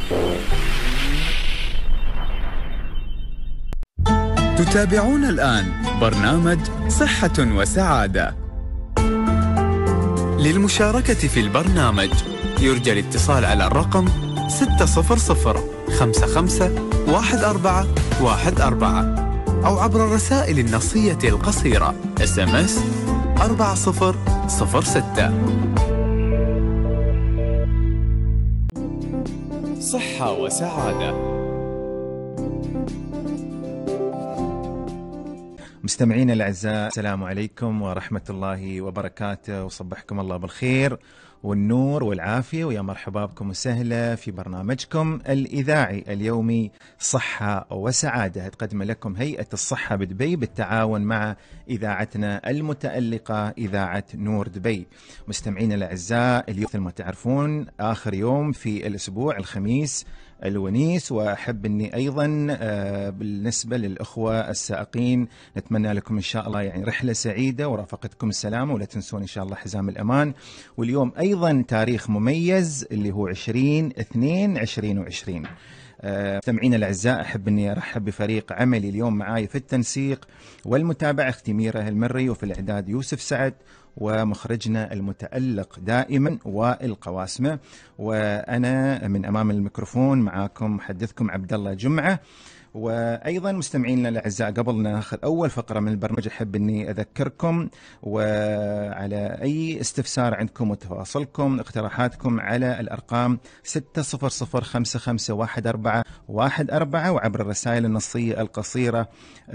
تتابعون الآن برنامج صحة وسعادة. للمشاركة في البرنامج يرجى الاتصال على الرقم 600551414 أو عبر الرسائل النصية القصيرة SMS 4006. صحة وسعادة. مستمعينا الأعزاء، السلام عليكم ورحمة الله وبركاته، وصبحكم الله بالخير والنور والعافية، ويا مرحبا بكم وسهلا في برنامجكم الإذاعي اليومي صحة وسعادة. تقدم لكم هيئة الصحة بدبي بالتعاون مع إذاعتنا المتألقة إذاعة نور دبي. مستمعينا الأعزاء، اليوم مثل ما تعرفون آخر يوم في الأسبوع، الخميس الونيس، وأحب أني أيضا بالنسبة للأخوة السائقين نتمنى لكم إن شاء الله يعني رحلة سعيدة ورافقتكم السلامة، ولا تنسون إن شاء الله حزام الأمان. واليوم أيضا تاريخ مميز اللي هو 20/2/2020. مستمعينا الأعزاء، أحب أني أرحب بفريق عملي اليوم معاي في التنسيق والمتابعة، اختي ميرا المري، وفي الإعداد يوسف سعد، ومخرجنا المتألق دائما وائل قواسمة، وأنا من أمام الميكروفون معاكم محدثكم عبد الله جمعة. وأيضا مستمعينا الأعزاء، قبل ناخذ أول فقرة من البرنامج أحب أني أذكركم وعلى أي استفسار عندكم وتواصلكم اقتراحاتكم على الأرقام 600551414 وعبر الرسائل النصية القصيرة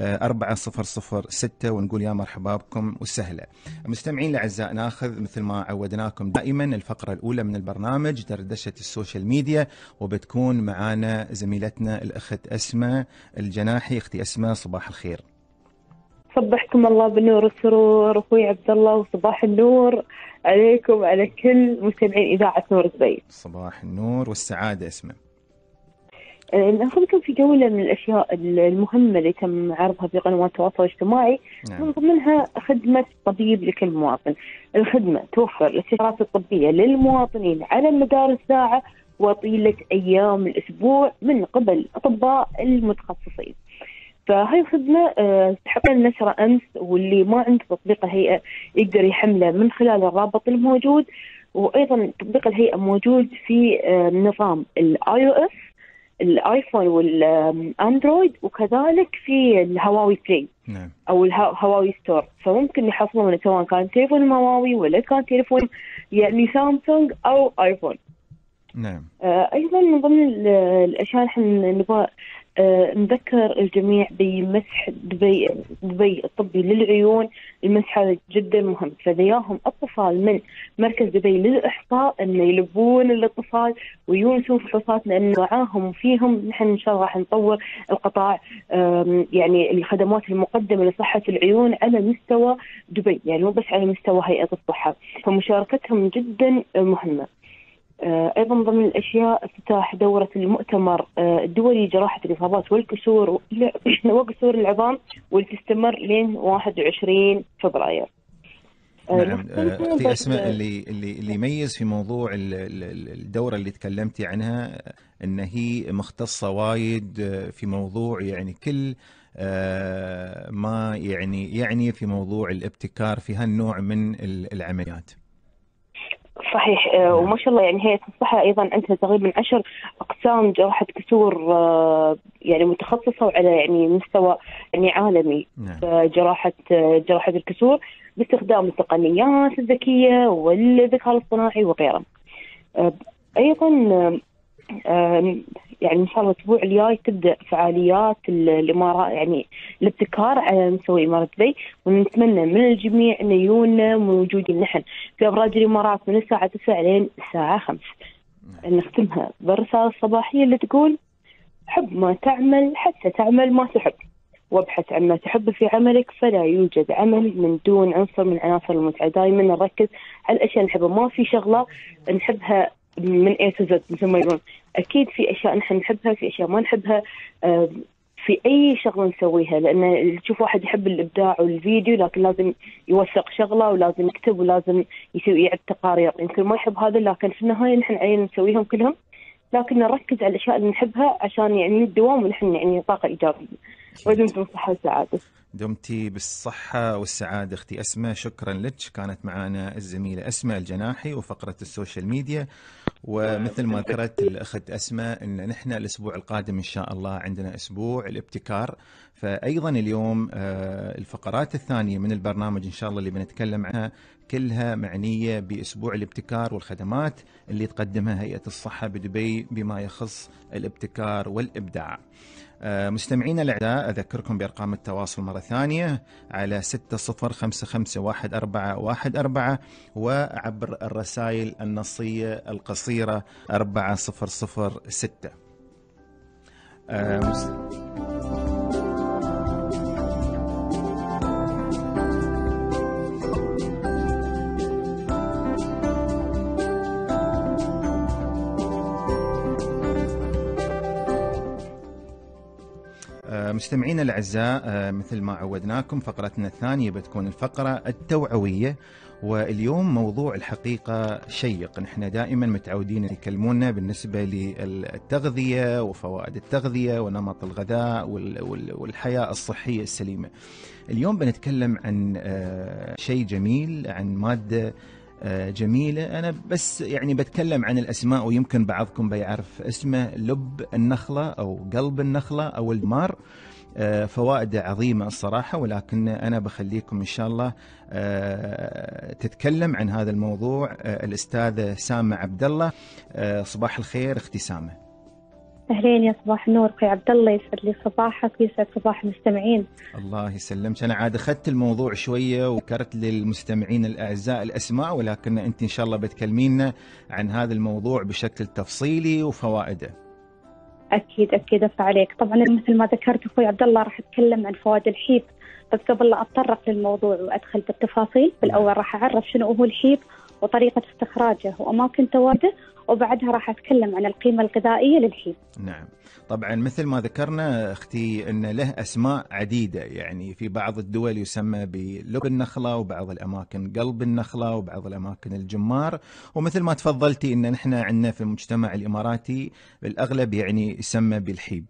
4006، ونقول يا مرحبا بكم وسهلا. مستمعين الأعزاء، ناخذ مثل ما عودناكم دائما الفقرة الأولى من البرنامج، دردشة السوشيال ميديا، وبتكون معانا زميلتنا الأخت أسماء الجناحي. اختي أسماء، صباح الخير. صبحكم الله بالنور والسرور اخوي عبد الله، وصباح النور عليكم على كل مستمعين اذاعه نور دبي. صباح النور والسعاده. اسمع، ناخذكم في جوله من الاشياء المهمه اللي تم عرضها في قنوات التواصل الاجتماعي. نعم. من ضمنها خدمه طبيب لكل مواطن. الخدمه توفر الاستشارات الطبيه للمواطنين على مدار الساعه وطيله ايام الاسبوع من قبل اطباء المتخصصين. فهاي الخدمة استحقنا النشرة أمس، واللي ما عنده تطبيق الهيئة يقدر يحمله من خلال الرابط الموجود. وأيضا تطبيق الهيئة موجود في نظام iOS، الآيفون والأندرويد، وكذلك في الهواوي بلاي. نعم. أو الهواوي ستور، فممكن يحصلونه سواء كان تليفون هواوي ولا كان تليفون يعني سامسونج أو آيفون. نعم. أيضا من ضمن الأشياء نحن نبغى نذكر الجميع بمسح دبي الطبي للعيون. المسح هذا جدا مهم، فدياهم اتصال من مركز دبي للإحصاء أن يلبون الاتصال ويونسون فحوصات، لأن معاهم وفيهم نحن إن شاء الله راح نطور القطاع يعني الخدمات المقدمة لصحة العيون على مستوى دبي، يعني مو بس على مستوى هيئة الصحة، فمشاركتهم جدا مهمة. أيضا ضمن الأشياء افتتاح دورة المؤتمر الدولي جراحة الإصابات والكسور وكسور العظام، واللي تستمر لين 21 فبراير. نعم. أختي أسماء، اللي يميز في موضوع الدورة اللي تكلمتي عنها أن هي مختصة وايد في موضوع يعني كل ما يعني في موضوع الابتكار في هالنوع من العمليات. صحيح. وما شاء الله يعني هيئة الصحة أيضا عندها تقريبا 10 أقسام جراحة كسور يعني متخصصة وعلى يعني مستوى يعني عالمي. نعم. جراحة الكسور باستخدام التقنيات الذكية والذكاء الاصطناعي وغيره. أيضا يعني إن شاء الله الأسبوع الجاي تبدأ فعاليات الإمارات، يعني الابتكار على مستوى إمارة دبي، ونتمنى من الجميع أن يكونوا موجودين نحن في أبراج الإمارات من الساعة 9 لين الساعة 5. نختمها بالرسالة الصباحية اللي تقول: حب ما تعمل حتى تعمل ما تحب، وابحث عن ما تحب في عملك، فلا يوجد عمل من دون عنصر من عناصر المتعة. دائما نركز على الأشياء نحبها، ما في شغلة نحبها من A to Z مثل ما يقولون. أكيد في أشياء نحن نحبها، في أشياء ما نحبها في أي شغلة نسويها، لأن تشوف واحد يحب الإبداع والفيديو لكن لازم يوثق شغلة ولازم يكتب ولازم يعد تقارير، يمكن ما يحب هذا، لكن في النهاية نحن علينا نسويهم كلهم لكن نركز على الأشياء اللي نحبها عشان يعني الدوام ونحن يعني طاقة إيجابية. ودمتم بالصحة والسعادة. دمتي بالصحة والسعادة أختي أسماء، شكرا لك. كانت معنا الزميلة أسماء الجناحي وفقرة السوشيال ميديا. ومثل ما ذكرت الأخت أسماء أن نحن الأسبوع القادم إن شاء الله عندنا أسبوع الابتكار، فأيضا اليوم الفقرات الثانية من البرنامج إن شاء الله اللي بنتكلم عنها كلها معنية بأسبوع الابتكار والخدمات اللي تقدمها هيئة الصحة بدبي بما يخص الابتكار والإبداع. مستمعينا الأعزاء، أذكركم بأرقام التواصل مرة ثانية على 60551414 وعبر الرسائل النصية القصيرة 4006. مستمعينا الأعزاء، مثل ما عودناكم فقرتنا الثانية بتكون الفقرة التوعوية، واليوم موضوع الحقيقة شيق. نحن دائما متعودين يكلمونا بالنسبة للتغذية وفوائد التغذية ونمط الغذاء والحياة الصحية السليمة. اليوم بنتكلم عن شيء جميل، عن مادة جميلة. أنا بس يعني بتكلم عن الأسماء ويمكن بعضكم بيعرف اسمه، لب النخلة أو قلب النخلة أو المار. فوائده عظيمة الصراحة، ولكن أنا بخليكم إن شاء الله تتكلم عن هذا الموضوع الأستاذة سامة عبد الله. صباح الخير أختي سامة. أهلين، يا صباح النور أخوي عبد الله، يسعد لي صباحك ويسعد صباح المستمعين. الله يسلمك. أنا عاد أخذت الموضوع شوية وذكرت للمستمعين الأعزاء الأسماء، ولكن أنت إن شاء الله بتكلمينا عن هذا الموضوع بشكل تفصيلي وفوائده. أكيد أكيد عليك. طبعا مثل ما ذكرت أخوي عبد الله راح أتكلم عن فوائد الحيب، بس قبل لا أتطرق للموضوع وأدخل بالتفاصيل، بالأول راح أعرف شنو هو الحيب وطريقة استخراجه وأماكن تواجده، وبعدها راح أتكلم عن القيمة الغذائية للحيب. نعم، طبعا مثل ما ذكرنا أختي أن له أسماء عديدة، يعني في بعض الدول يسمى بلب النخلة، وبعض الأماكن قلب النخلة، وبعض الأماكن الجمار، ومثل ما تفضلتي أن نحن عندنا في المجتمع الإماراتي بالأغلب يعني يسمى بالحيب.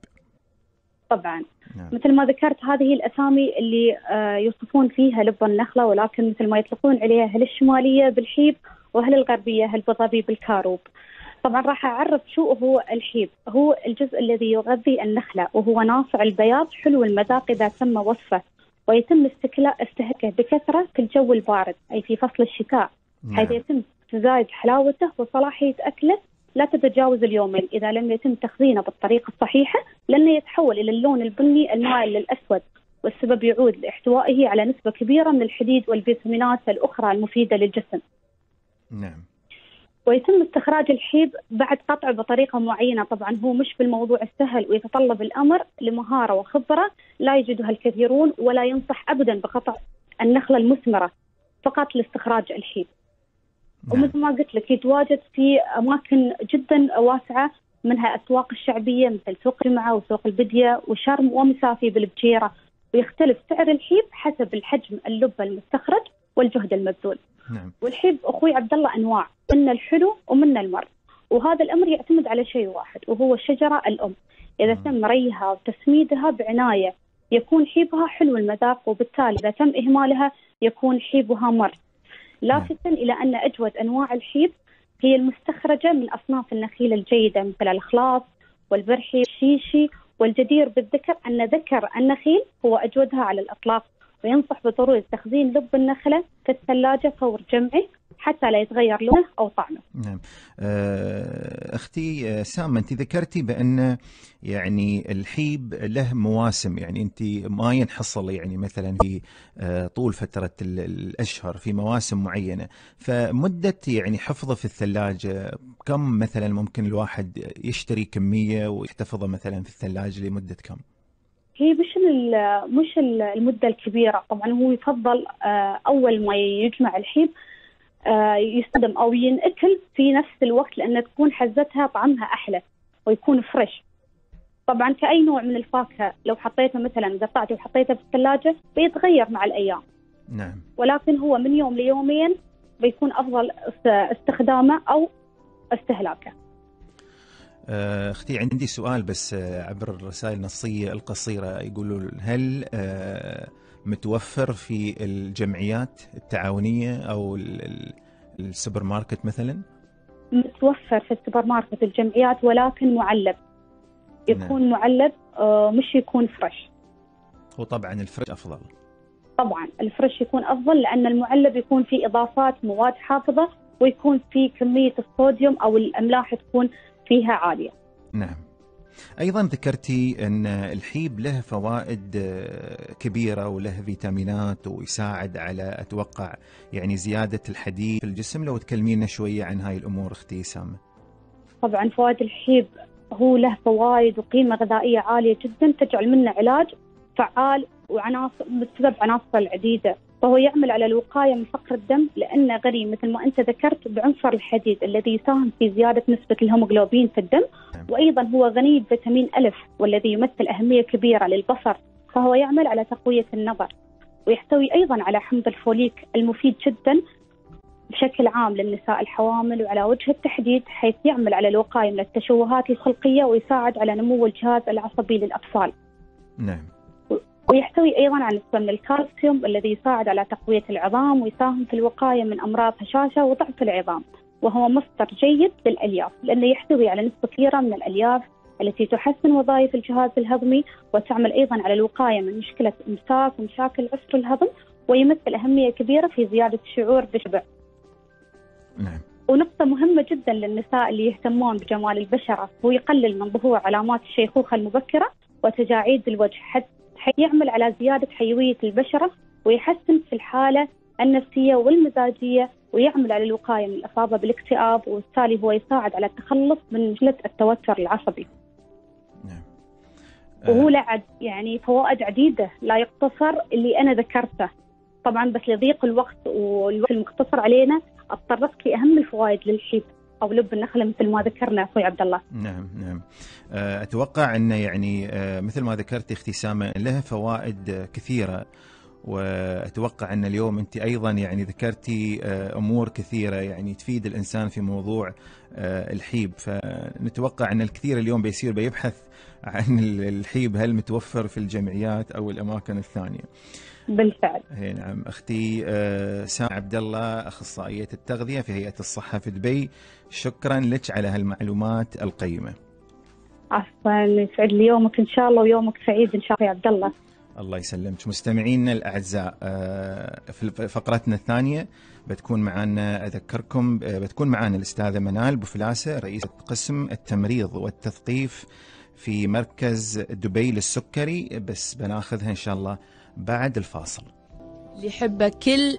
طبعا نعم. مثل ما ذكرت هذه الأسامي اللي يوصفون فيها لب النخلة، ولكن مثل ما يطلقون عليها أهل الشمالية بالحيب وأهل الغربية أهل أبوظبي بالكاروب. طبعا راح أعرف شو هو الحيب. هو الجزء الذي يغذي النخلة، وهو ناصع البياض حلو المذاق إذا تم وصفه، ويتم استهلاكه بكثرة في الجو البارد أي في فصل الشتاء، حيث يتم تزايد حلاوته وصلاحية أكله لا تتجاوز اليومين إذا لم يتم تخزينه بالطريقة الصحيحة، لأنه يتحول إلى اللون البني المائل للأسود، والسبب يعود لاحتوائه على نسبة كبيرة من الحديد والفيتامينات الأخرى المفيدة للجسم. نعم. ويتم استخراج الحيب بعد قطعه بطريقة معينة. طبعا هو مش بالموضوع السهل، ويتطلب الأمر لمهارة وخبرة لا يجدها الكثيرون، ولا ينصح أبدا بقطع النخلة المثمرة فقط لاستخراج الحيب. ومثل ما قلت لك يتواجد في أماكن جدا واسعة، منها أسواق الشعبية مثل سوق الجمعة وسوق البدية وشرم ومسافي بالبجيرة، ويختلف سعر الحيب حسب الحجم اللب المستخرج والجهد المبذول. نعم. والحيب أخوي عبد الله أنواع، من الحلو ومن المر، وهذا الأمر يعتمد على شيء واحد وهو الشجرة الأم. إذا تم ريها وتسميدها بعناية يكون حيبها حلو المذاق، وبالتالي إذا تم إهمالها يكون حيبها مر. لافتا إلى أن أجود أنواع الحيب هي المستخرجة من أصناف النخيل الجيدة مثل الخلاص والبرحي والشيشي، والجدير بالذكر أن ذكر النخيل هو أجودها على الإطلاق، وينصح بضرورة تخزين لب النخلة في الثلاجة فور جمعه حتى لا يتغير لونه أو طعمه. نعم. أختي سامة، أنت ذكرتي بأن يعني الحيب له مواسم، يعني أنت ما ينحصل يعني مثلا في طول فترة الأشهر، في مواسم معينة، فمدة يعني حفظه في الثلاجة كم مثلا ممكن الواحد يشتري كمية ويحتفظه مثلا في الثلاجة لمدة كم؟ هي مش المدة الكبيرة. طبعا هو يفضل أول ما يجمع الحيب يستخدم أو ينأكل في نفس الوقت، لأن تكون حزتها طعمها أحلى ويكون فريش. طبعا كأي نوع من الفاكهة لو حطيته مثلا قطعته وحطيته في الثلاجة بيتغير مع الأيام. نعم. ولكن هو من يوم ليومين بيكون أفضل استخدامه أو استهلاكه. أختي عندي سؤال بس عبر الرسائل النصية القصيرة، يقولوا هل متوفر في الجمعيات التعاونية أو السوبر ماركت مثلا؟ متوفر في السوبر ماركت الجمعيات، ولكن معلب، يكون معلب مش يكون فريش. وطبعا الفريش أفضل. طبعا الفريش يكون أفضل، لأن المعلب يكون فيه إضافات مواد حافظة، ويكون فيه كمية الصوديوم أو الأملاح تكون فيها عالية. نعم. أيضا ذكرتي أن الحيب له فوائد كبيرة وله فيتامينات ويساعد على أتوقع يعني زيادة الحديد في الجسم. لو تكلمينا شوية عن هاي الأمور أختي سامة. طبعا فوائد الحيب هو له فوائد وقيمة غذائية عالية جدا، تجعل منه علاج فعال وعناصر بسبب عناصر العديدة. فهو يعمل على الوقاية من فقر الدم، لأنه غني مثل ما أنت ذكرت بعنصر الحديد الذي يساهم في زيادة نسبة الهيموغلوبين في الدم. وأيضا هو غني بفيتامين ألف والذي يمثل أهمية كبيرة للبصر، فهو يعمل على تقوية النظر. ويحتوي أيضا على حمض الفوليك المفيد جدا بشكل عام للنساء الحوامل وعلى وجه التحديد، حيث يعمل على الوقاية من التشوهات الخلقية ويساعد على نمو الجهاز العصبي للأطفال. نعم. ويحتوي أيضا على نسبة من الكالسيوم الذي يساعد على تقوية العظام ويساهم في الوقاية من أمراض هشاشة وضعف العظام. وهو مصدر جيد للألياف، لأنه يحتوي على نسبة كبيرة من الألياف التي تحسن وظائف الجهاز الهضمي، وتعمل أيضا على الوقاية من مشكلة إمساك ومشاكل عسر الهضم، ويمثل أهمية كبيرة في زيادة الشعور بالشبع. نعم. ونقطة مهمة جدا للنساء اللي يهتمون بجمال البشرة، هو يقلل من ظهور علامات الشيخوخة المبكرة وتجاعيد الوجه، حتى يعمل على زيادة حيوية البشرة ويحسن في الحالة النفسية والمزاجية، ويعمل على الوقاية من الإصابة بالاكتئاب، وبالتالي هو يساعد على التخلص من مشكلة التوتر العصبي. نعم. وهو له يعني فوائد عديدة لا يقتصر اللي أنا ذكرته طبعا، بس لضيق الوقت والوقت المختصر علينا أتطرقت لأهم الفوائد للحيب أو لب النخلة مثل ما ذكرنا أخوي عبد الله. نعم نعم. أتوقع أنه يعني مثل ما ذكرت أختي سامة لها فوائد كثيرة، وأتوقع أن اليوم أنت أيضا يعني ذكرتي أمور كثيرة يعني تفيد الإنسان في موضوع الحيب. فنتوقع أن الكثير اليوم بيبحث عن الحيب هل متوفر في الجمعيات أو الأماكن الثانية. بالفعل. نعم. أختي سامة عبد الله، أخصائية التغذية في هيئة الصحة في دبي، شكرا لك على هالمعلومات القيمة. عفوا، يسعد لي يومك إن شاء الله، ويومك سعيد إن شاء الله يا عبد الله. الله يسلمك. مستمعينا الأعزاء، في فقرتنا الثانية بتكون معنا، أذكركم بتكون معنا الأستاذة منال بوفلاسة، رئيسة قسم التمريض والتثقيف في مركز دبي للسكري، بس بناخذها إن شاء الله بعد الفاصل. اللي يحبه كل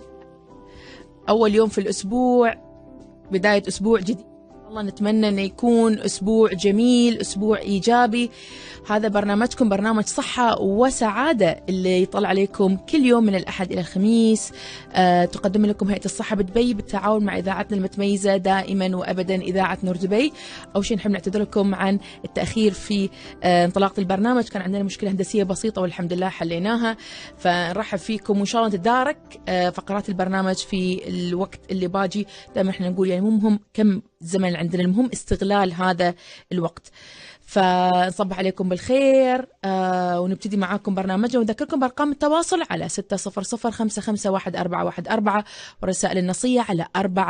أول يوم في الأسبوع بداية أسبوع جديد، والله نتمنى أن يكون أسبوع جميل، أسبوع إيجابي. هذا برنامجكم، برنامج صحة وسعادة، اللي يطلع عليكم كل يوم من الأحد إلى الخميس. تقدم لكم هيئة الصحة بدبي بالتعاون مع إذاعتنا المتميزة دائما وأبدا إذاعة نور دبي. أول شيء نحب نعتذر لكم عن التأخير في انطلاقة البرنامج، كان عندنا مشكلة هندسية بسيطة والحمد لله حليناها. فنرحب فيكم وإن شاء الله تدارك فقرات البرنامج في الوقت اللي باجي. دائما احنا نقول يعني مو مهم كم زمن عندنا، المهم استغلال هذا الوقت. فنصبح عليكم بالخير ونبتدي معاكم برنامجنا، ونذكركم بأرقام التواصل على 600551414 ورسائل النصية على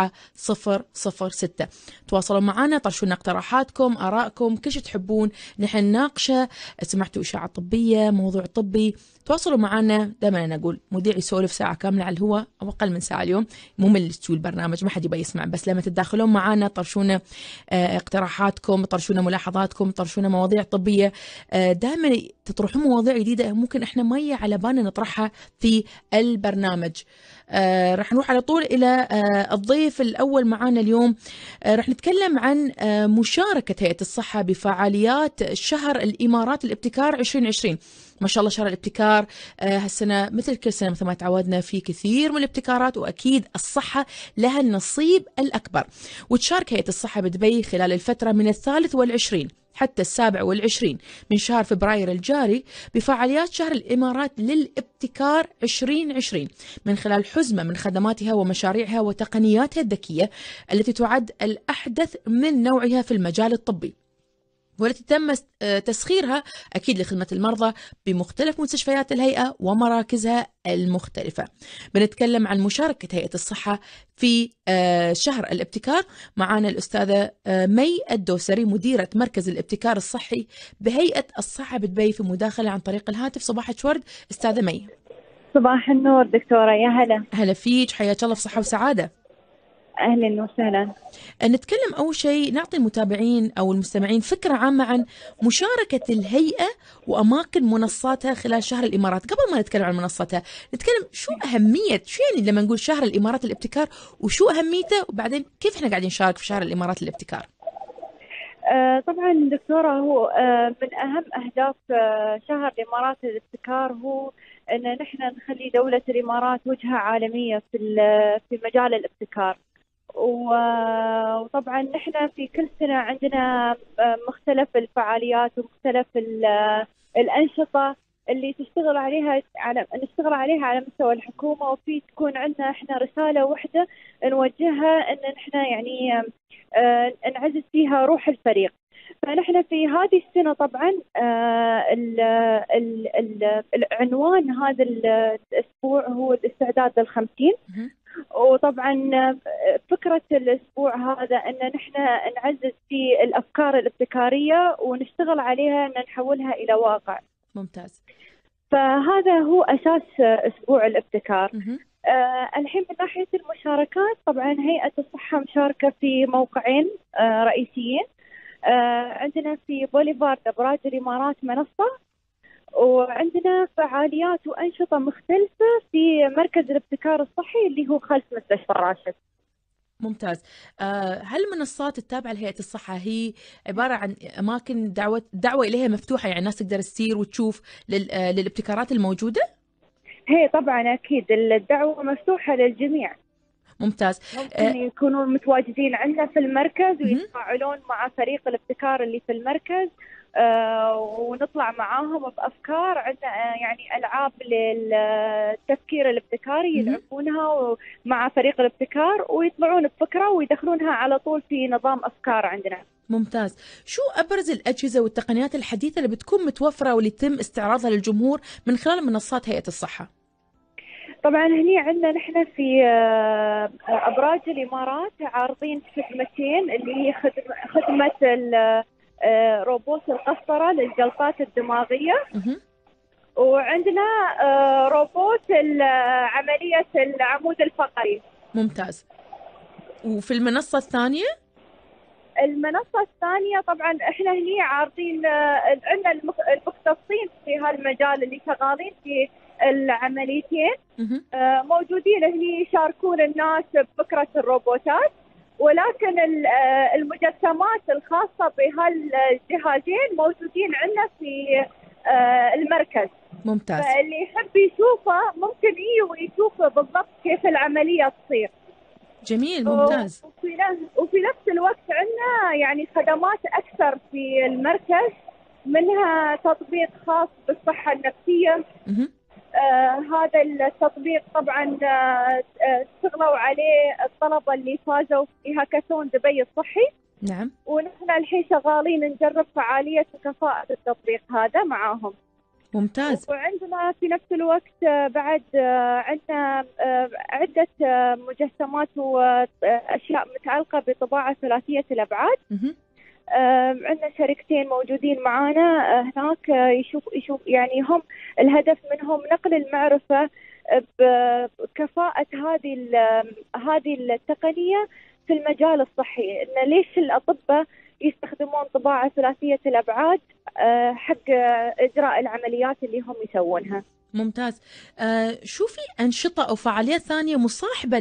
4006. تواصلوا معنا، طرشونا اقتراحاتكم، آرائكم، كل شيء تحبون نحن نناقشه. سمعتوا إشاعة طبية، موضوع طبي، تواصلوا معنا. دائما أنا أقول مذيع يسولف ساعة كاملة على الهواء أو أقل من ساعة اليوم ممل تسوي البرنامج، ما حد يبغى يسمع. بس لما تتداخلون معنا طرشونا اقتراحاتكم، طرشونا ملاحظاتكم، طرشونا مواضيع طبية. دائما تطرحون مواضيع جديدة ممكن احنا ما هي على بالنا نطرحها في البرنامج. راح نروح على طول إلى الضيف الأول معنا اليوم. راح نتكلم عن مشاركة هيئة الصحة بفعاليات شهر الإمارات الابتكار 2020. ما شاء الله شهر الابتكار هالسنة مثل كل سنة مثل ما تعودنا في كثير من الابتكارات، وأكيد الصحة لها النصيب الأكبر. وتشارك هيئة الصحة بدبي خلال الفترة من 23 حتى 27 من شهر فبراير الجاري بفعاليات شهر الإمارات للابتكار 2020 من خلال حزمة من خدماتها ومشاريعها وتقنياتها الذكية التي تعد الأحدث من نوعها في المجال الطبي. والتي تم تسخيرها أكيد لخدمة المرضى بمختلف مستشفيات الهيئة ومراكزها المختلفة. بنتكلم عن مشاركة هيئة الصحة في شهر الابتكار. معنا الأستاذة مي الدوسري مديرة مركز الابتكار الصحي بهيئة الصحة بدبي في مداخلة عن طريق الهاتف. صباحك ورد أستاذة مي. صباح النور دكتورة، يا هلا. هلا فيك، حياك الله في صحة وسعادة. أهلا وسهلا. نتكلم أول شيء، نعطي المتابعين أو المستمعين فكرة عامة عن مشاركة الهيئة وأماكن منصاتها خلال شهر الإمارات. قبل ما نتكلم عن منصتها نتكلم شو يعني لما نقول شهر الإمارات الابتكار وشو أهميته، وبعدين كيف إحنا قاعدين نشارك في شهر الإمارات الابتكار. طبعا دكتورة، هو من أهم أهداف شهر الإمارات الابتكار هو أن نحن نخلي دولة الإمارات وجهة عالمية في مجال الابتكار. وطبعا نحن في كل سنة عندنا مختلف الفعاليات ومختلف الأنشطة اللي نشتغل عليها على مستوى الحكومة، وفي تكون عندنا احنا رسالة واحدة نوجهها ان احنا يعني نعزز فيها روح الفريق. فنحن في هذه السنة طبعا العنوان هذا الأسبوع هو الاستعداد لل50. وطبعا فكرة الأسبوع هذا أن نحن نعزز في الأفكار الابتكارية ونشتغل عليها أن نحولها إلى واقع. ممتاز. فهذا هو أساس أسبوع الابتكار. الحين من ناحية المشاركات، طبعا هيئة الصحة مشاركة في موقعين رئيسيين. عندنا في بوليفارد أبراج الإمارات منصة، وعندنا فعاليات وأنشطة مختلفة في مركز الابتكار الصحي اللي هو خلف مستشفى راشد. ممتاز. هل المنصات التابعة لهيئة الصحة هي عبارة عن أماكن دعوة إليها مفتوحة، يعني الناس تقدر تسير وتشوف للابتكارات الموجودة؟ هي طبعا أكيد الدعوة مفتوحة للجميع. ممتاز. ممكن يكونوا متواجدين عندنا في المركز ويتفاعلون مع فريق الابتكار اللي في المركز، ونطلع معاهم بأفكار. عندنا يعني ألعاب للتفكير الابتكاري يلعبونها مع فريق الابتكار ويطلعون بفكرة ويدخلونها على طول في نظام أفكار عندنا. ممتاز. شو أبرز الأجهزة والتقنيات الحديثة اللي بتكون متوفرة واللي يتم استعراضها للجمهور من خلال منصات هيئة الصحة؟ طبعا هني عندنا نحن في أبراج الإمارات عارضين خدمتين، اللي هي خدمة روبوت القسطرة للجلطات الدماغية، وعندنا روبوت عملية العمود الفقري. ممتاز. وفي المنصة الثانية؟ المنصة الثانية طبعا احنا هني عارضين عندنا المختصين في هالمجال اللي شغالين في العمليتين، موجودين هني يشاركون الناس بفكرة الروبوتات، ولكن المجسمات الخاصة بهالجهازين موجودين عندنا في المركز. ممتاز. فاللي يحب يشوفه ممكن ويشوف بالضبط كيف العملية تصير. جميل. ممتاز. وفي نفس الوقت عندنا يعني خدمات أكثر في المركز، منها تطبيق خاص بالصحة النفسية. هذا التطبيق طبعا اشتغلوا عليه الطلبة اللي فازوا في هاكاثون دبي الصحي. نعم. ونحن الحين شغالين نجرب فعالية وكفاءة التطبيق هذا معاهم. ممتاز. وعندنا في نفس الوقت بعد عندنا عدة مجسمات وأشياء متعلقة بطباعة ثلاثية الأبعاد. عندنا شركتين موجودين معانا هناك يشوف يعني هم الهدف منهم نقل المعرفة بكفاءة هذه التقنية في المجال الصحي، إن ليش الأطباء يستخدمون طباعة ثلاثية الأبعاد حق إجراء العمليات اللي هم يسوونها. ممتاز. شو في أنشطة أو فعاليات ثانية مصاحبة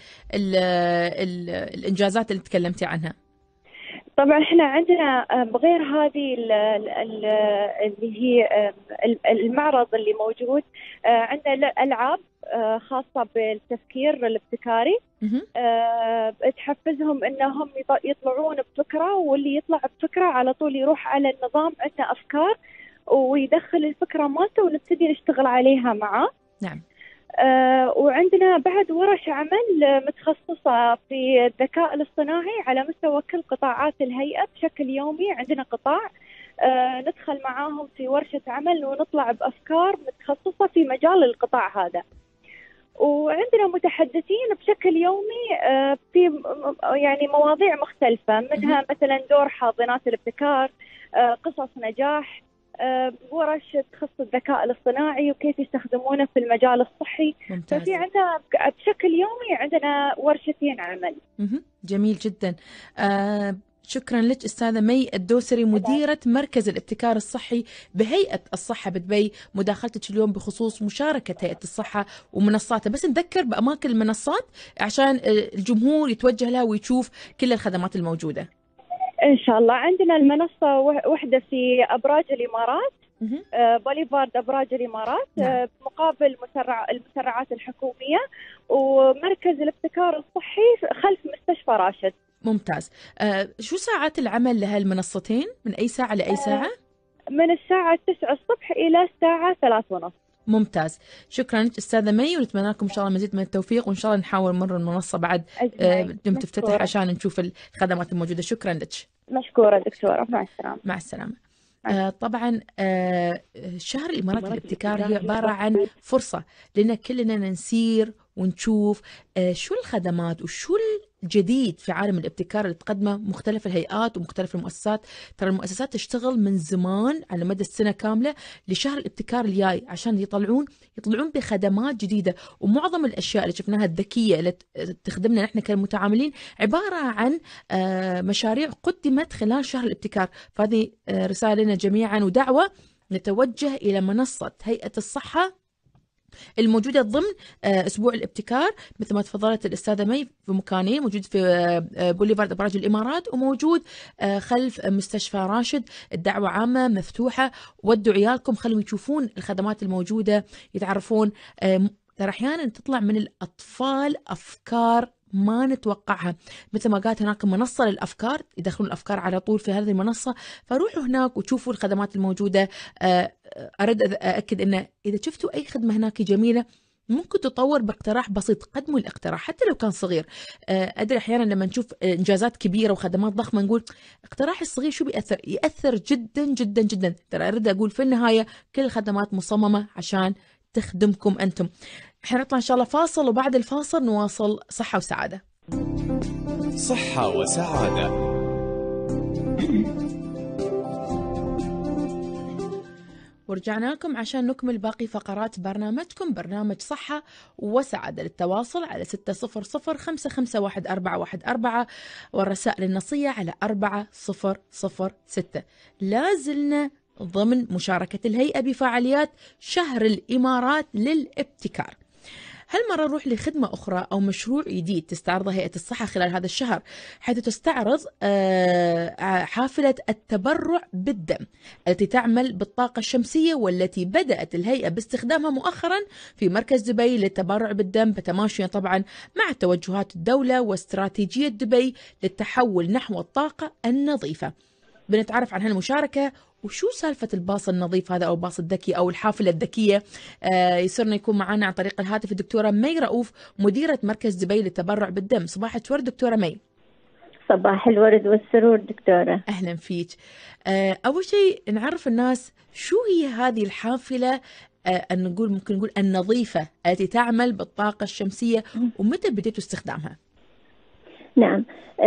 الإنجازات اللي تكلمتي عنها؟ طبعا احنا عندنا بغير هذه اللي هي المعرض اللي موجود، عندنا ألعاب خاصة بالتفكير الابتكاري، تحفزهم انهم يطلعون بفكرة، واللي يطلع بفكرة على طول يروح على النظام عندنا أفكار ويدخل الفكرة مالته ونبتدي نشتغل عليها معاه. نعم. وعندنا بعد ورش عمل متخصصة في الذكاء الاصطناعي على مستوى كل قطاعات الهيئة بشكل يومي. عندنا قطاع ندخل معاهم في ورشة عمل ونطلع بأفكار متخصصة في مجال القطاع هذا. وعندنا متحدثين بشكل يومي في يعني مواضيع مختلفة، منها مثلا دور حاضنات الابتكار، قصص نجاح، ورش تخص الذكاء الاصطناعي وكيف يستخدمونه في المجال الصحي. ممتاز. ففي عندنا بشكل يومي عندنا ورشتين عمل. جميل جدا. شكرا لك أستاذة مي الدوسري، مديرة مركز الابتكار الصحي بهيئة الصحة بدبي، مداخلتك اليوم بخصوص مشاركة هيئة الصحة ومنصاتها. بس نذكر بأماكن المنصات عشان الجمهور يتوجه لها ويشوف كل الخدمات الموجودة. إن شاء الله عندنا المنصة واحدة في أبراج الإمارات، بوليفارد أبراج الإمارات، نعم. مقابل المسرعات الحكومية، ومركز الابتكار الصحي خلف مستشفى راشد. ممتاز. شو ساعات العمل لهالمنصتين؟ من أي ساعة لأي ساعة؟ من الساعة 9 الصبح إلى الساعة 3:30. ممتاز. شكرا لك أستاذة مي، ونتمنى لكم إن شاء الله مزيد من التوفيق، وإن شاء الله نحاول مرة المنصة بعد تفتتح عشان نشوف الخدمات الموجودة. شكرا لك. مشكورة دكتورة، مع السلامة. مع السلامة. طبعا شهر الإمارات الابتكار هي عبارة عن فرصة لنا كلنا نسير ونشوف شو الخدمات وشو الجديد في عالم الابتكار اللي تقدمه مختلف الهيئات ومختلف المؤسسات. ترى المؤسسات تشتغل من زمان على مدى السنة كاملة لشهر الابتكار الجاي عشان يطلعون بخدمات جديدة. ومعظم الأشياء اللي شفناها الذكية اللي تخدمنا نحن كمتعاملين عبارة عن مشاريع قدمت خلال شهر الابتكار. فهذه رسالة لنا جميعا ودعوة نتوجه إلى منصة هيئة الصحة الموجودة ضمن أسبوع الابتكار. مثل ما تفضلت الأستاذة مي، في مكانين، موجود في بوليفارد أبراج الإمارات، وموجود خلف مستشفى راشد. الدعوة عامة مفتوحة، ودوا عيالكم خلوا يشوفون الخدمات الموجودة، يتعرفون. ترى أحيانا تطلع من الأطفال أفكار ما نتوقعها. مثل ما قالت هناك منصة للأفكار، يدخلون الأفكار على طول في هذه المنصة، فروحوا هناك وتشوفوا الخدمات الموجودة. أرد أأكد أن إذا شفتوا أي خدمة هناك جميلة ممكن تطور باقتراح بسيط، قدموا الاقتراح حتى لو كان صغير. أدري أحيانا لما نشوف إنجازات كبيرة وخدمات ضخمة نقول اقتراح الصغير شو يأثر جدا جدا جدا. ترى أرد أقول في النهاية كل الخدمات مصممة عشان تخدمكم أنتم. احنا نطلع إن شاء الله فاصل، وبعد الفاصل نواصل صحة وسعادة. صحة وسعادة. ورجعنا لكم عشان نكمل باقي فقرات برنامجكم، برنامج صحة وسعادة. للتواصل على 600-551-414 والرسائل النصية على 4006. لازلنا ضمن مشاركة الهيئة بفعاليات شهر الإمارات للابتكار. هالمرة نروح لخدمة أخرى أو مشروع جديد تستعرضه هيئة الصحة خلال هذا الشهر، حيث تستعرض حافلة التبرع بالدم التي تعمل بالطاقة الشمسية، والتي بدأت الهيئة باستخدامها مؤخرا في مركز دبي للتبرع بالدم، بتماشيا طبعا مع توجهات الدولة واستراتيجية دبي للتحول نحو الطاقة النظيفة. بنتعرف عن هالمشاركة وشو سالفة الباص النظيف هذا أو الباص الذكي أو الحافلة الذكية. يسرنا يكون معنا عن طريق الهاتف الدكتورة مي رؤوف، مديرة مركز دبي للتبرع بالدم. صباح الورد دكتورة مي. صباح الورد والسرور دكتورة. أهلا فيك. أول شيء نعرف الناس شو هي هذه الحافلة ممكن نقول النظيفة التي تعمل بالطاقة الشمسية، ومتى بديتوا استخدامها؟ نعم،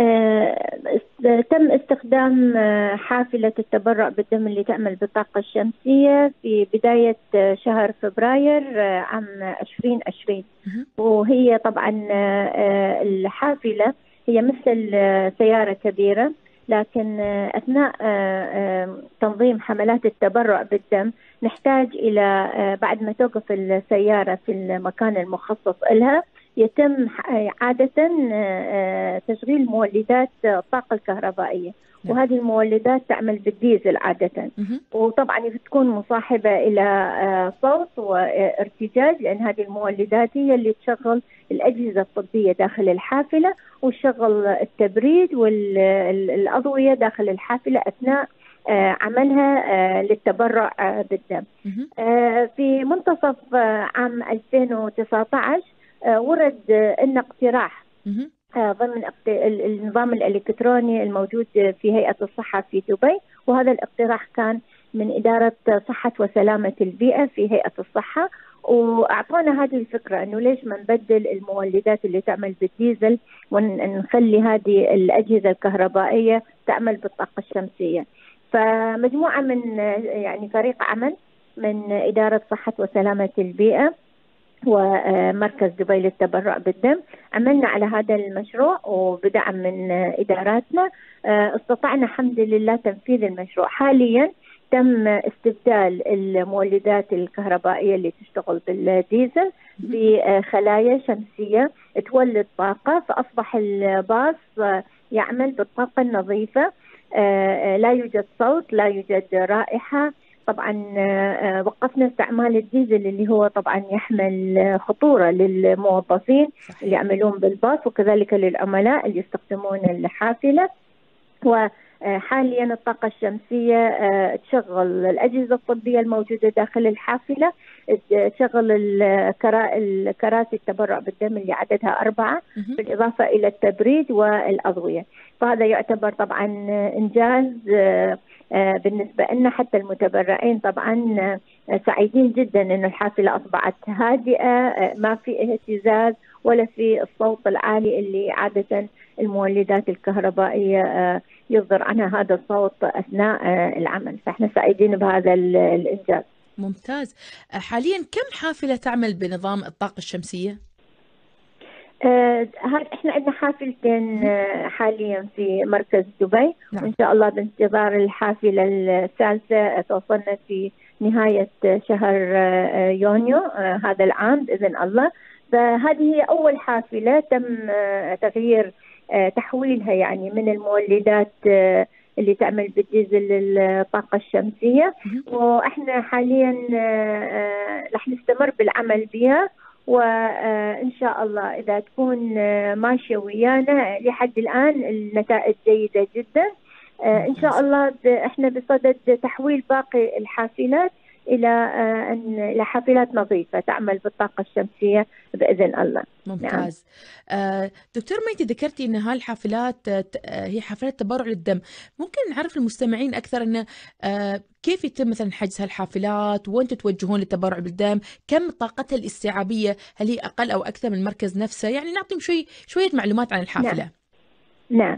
تم استخدام حافلة التبرع بالدم اللي تعمل بالطاقة الشمسية في بداية شهر فبراير عام 2020. وهي طبعا الحافلة هي مثل سيارة كبيرة، لكن أثناء تنظيم حملات التبرع بالدم نحتاج إلى بعد ما توقف السيارة في المكان المخصص لها يتم عادة تشغيل مولدات الطاقة الكهربائية. وهذه المولدات تعمل بالديزل عادة، وطبعا تكون مصاحبة إلى صوت وارتجاج، لأن هذه المولدات هي اللي تشغل الأجهزة الطبية داخل الحافلة وتشغل التبريد والأضوية داخل الحافلة أثناء عملها للتبرع بالدم. في منتصف عام 2019 ورد لنا اقتراح ضمن النظام الإلكتروني الموجود في هيئة الصحة في دبي، وهذا الاقتراح كان من إدارة صحة وسلامة البيئة في هيئة الصحة، وأعطونا هذه الفكرة أنه ليش ما نبدل المولدات اللي تعمل بالديزل ونخلي هذه الأجهزة الكهربائية تعمل بالطاقة الشمسية. فمجموعة من يعني فريق عمل من إدارة صحة وسلامة البيئة ومركز دبي للتبرع بالدم عملنا على هذا المشروع، وبدعم من إداراتنا استطعنا الحمد لله تنفيذ المشروع. حاليا تم استبدال المولدات الكهربائية اللي تشتغل بالديزل بخلايا شمسية تولد طاقة، فأصبح الباص يعمل بالطاقة النظيفة، لا يوجد صوت، لا يوجد رائحة. طبعا وقفنا استعمال الديزل اللي هو طبعا يحمل خطورة للموظفين اللي يعملون بالباص وكذلك للعملاء اللي يستخدمون الحافلة. وحاليا الطاقة الشمسية تشغل الأجهزة الطبية الموجودة داخل الحافلة، تشغل الكراسي التبرع بالدم اللي عددها 4 بالإضافة إلى التبريد والأضوية. فهذا يعتبر طبعا إنجاز بالنسبة لنا، حتى المتبرعين طبعا سعيدين جدا أن الحافلة أصبحت هادئة، ما في اهتزاز ولا في الصوت العالي اللي عادة المولدات الكهربائية يصدر عنها هذا الصوت أثناء العمل. فإحنا سعيدين بهذا الإنجاز. ممتاز. حاليا كم حافلة تعمل بنظام الطاقة الشمسية؟ احنا عندنا حافلتين حاليا في مركز دبي. نعم. وان شاء الله بانتظار الحافلة الثالثة توصلنا في نهاية شهر يونيو هذا العام بإذن الله. فهذه هي أول حافلة تم تغيير تحويلها يعني من المولدات اللي تعمل بالديزل للطاقة الشمسية، وإحنا حاليا رح نستمر بالعمل بها، وإن شاء الله إذا تكون ماشية ويانا لحد الآن النتائج جيدة جدا. إن شاء الله إحنا بصدد تحويل باقي الحافلات إلى حافلات نظيفة تعمل بالطاقة الشمسية بإذن الله. ممتاز. نعم. دكتور ميتة، ذكرتي أن هالحافلات هي حافلات تبرع للدم. ممكن نعرف المستمعين أكثر أن كيف يتم مثلا حجز هالحافلات، وأنتم توجهون للتبرع بالدم؟ كم طاقتها الاستيعابية؟ هل هي أقل أو أكثر من المركز نفسه؟ يعني نعطيهم شوية معلومات عن الحافلة. نعم.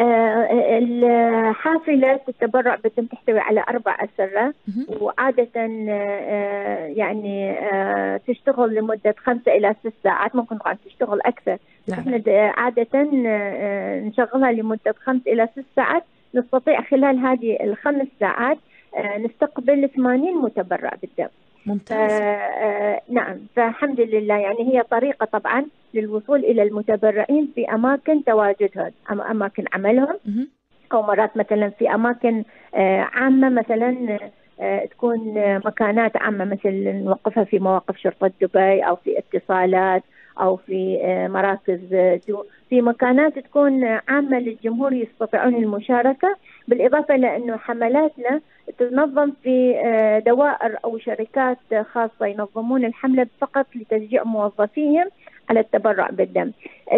الحافلة التبرع بالدم تحتوي على 4 أسرة، وعادة يعني تشتغل لمدة 5 إلى 6 ساعات، ممكن طبعا تشتغل أكثر. نعم. احنا عادة نشغلها لمدة 5 إلى 6 ساعات. نستطيع خلال هذه ال5 ساعات نستقبل 80 متبرع بالدم. ممتاز. نعم. فالحمد لله يعني هي طريقة طبعا للوصول إلى المتبرعين في أماكن تواجدهم، أماكن عملهم، أو مرات مثلا في أماكن عامة، مثلا تكون مكانات عامة مثل نوقفها في مواقف شرطة دبي أو في اتصالات أو في مراكز في مكانات تكون عامة للجمهور يستطيعون المشاركة. بالإضافة لأنه حملاتنا تنظم في دوائر أو شركات خاصة ينظمون الحملة فقط لتشجيع موظفيهم على التبرع بالدم.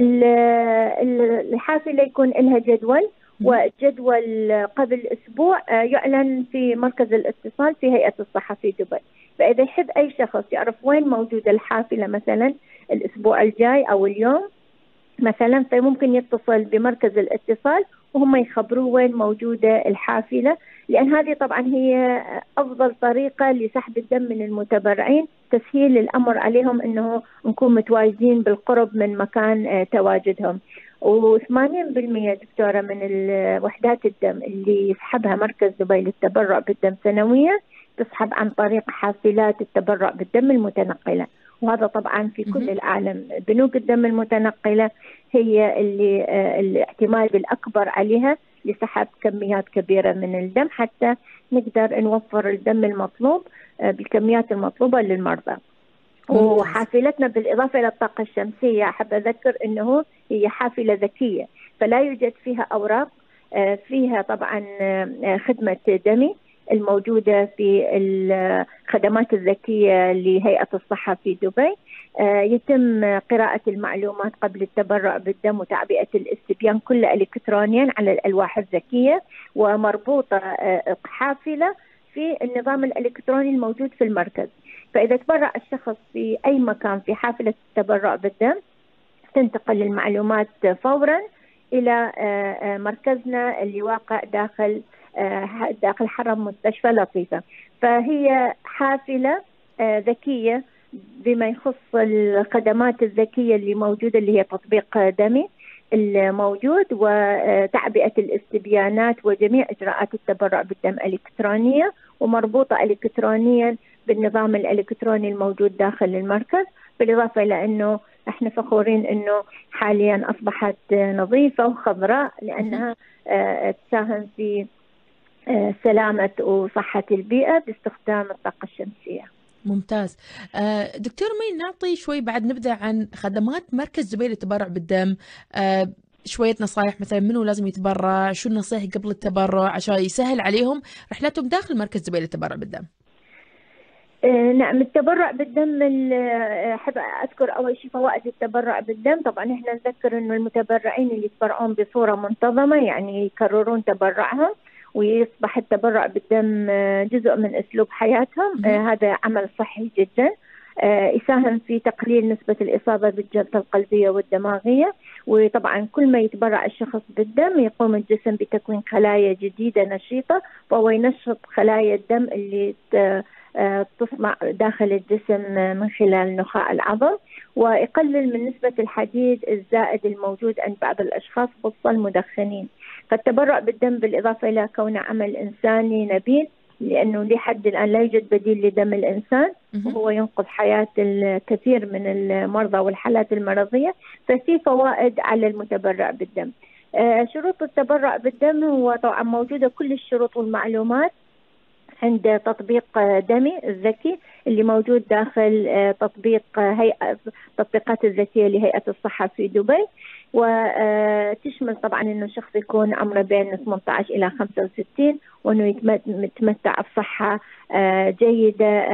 الحافلة يكون لها جدول، والجدول قبل أسبوع يعلن في مركز الاتصال في هيئة الصحة في دبي. فإذا يحب أي شخص يعرف وين موجودة الحافلة مثلا الأسبوع الجاي أو اليوم مثلا، فممكن يتصل بمركز الاتصال وهم يخبروه وين موجودة الحافلة، لأن هذه طبعا هي أفضل طريقة لسحب الدم من المتبرعين، تسهيل الأمر عليهم أنه نكون متواجدين بالقرب من مكان تواجدهم. و80% دكتورة من وحدات الدم اللي يسحبها مركز دبي للتبرع بالدم سنويا تسحب عن طريق حافلات التبرع بالدم المتنقلة، وهذا طبعا في كل العالم. بنوك الدم المتنقلة هي اللي الاعتماد الأكبر عليها لسحب كميات كبيرة من الدم حتى نقدر نوفر الدم المطلوب بالكميات المطلوبة للمرضى. وحافلتنا بالإضافة إلى الطاقة الشمسية أحب أذكر أنه هي حافلة ذكية، فلا يوجد فيها أوراق، فيها طبعا خدمة دمي، الموجودة في الخدمات الذكية لهيئة الصحة في دبي. يتم قراءة المعلومات قبل التبرع بالدم وتعبئة الاستبيان كله إلكترونيا على الألواح الذكية، ومربوطة حافلة في النظام الإلكتروني الموجود في المركز. فإذا تبرع الشخص في أي مكان في حافلة التبرع بالدم تنتقل المعلومات فورا إلى مركزنا اللي واقع داخل حرم مستشفى لطيفة. فهي حافلة ذكية بما يخص الخدمات الذكية اللي موجودة، اللي هي تطبيق دمي الموجود وتعبئة الاستبيانات وجميع إجراءات التبرع بالدم إلكترونية، ومربوطة إلكترونيا بالنظام الإلكتروني الموجود داخل المركز. بالإضافة إلى أنه احنا فخورين انه حاليا اصبحت نظيفة وخضراء لانها تساهم في سلامة وصحة البيئة باستخدام الطاقة الشمسية. ممتاز. دكتور مي، نعطي شوي بعد نبدأ عن خدمات مركز دبي للتبرع بالدم. شوية نصائح مثلا منو لازم يتبرع، شو النصائح قبل التبرع عشان يسهل عليهم رحلتهم داخل مركز دبي للتبرع بالدم. نعم، التبرع بالدم أحب أذكر أول شيء فوائد التبرع بالدم. طبعا إحنا نذكر إنه المتبرعين اللي يتبرعون بصورة منتظمة يعني يكررون تبرعهم ويصبح التبرع بالدم جزء من أسلوب حياتهم. هذا عمل صحي جدا يساهم في تقليل نسبة الإصابة بالجلطة القلبية والدماغية. وطبعا كل ما يتبرع الشخص بالدم يقوم الجسم بتكوين خلايا جديدة نشيطة، فهو ينشط خلايا الدم اللي تصنع داخل الجسم من خلال نخاع العظم، ويقلل من نسبة الحديد الزائد الموجود عند بعض الأشخاص خصوصا المدخنين. فالتبرع بالدم بالإضافة إلى كونه عمل إنساني نبيل، لأنه لحد الآن لا يوجد بديل لدم الإنسان وهو ينقذ حياة الكثير من المرضى والحالات المرضية، ففي فوائد على المتبرع بالدم. شروط التبرع بالدم هو طبعا موجودة كل الشروط والمعلومات عند تطبيق دمي الذكي اللي موجود داخل تطبيق هيئة التطبيقات الذكية لهيئة الصحة في دبي، وتشمل طبعا انه الشخص يكون عمره بين 18 الى 65 وانه يتمتع بصحة جيدة.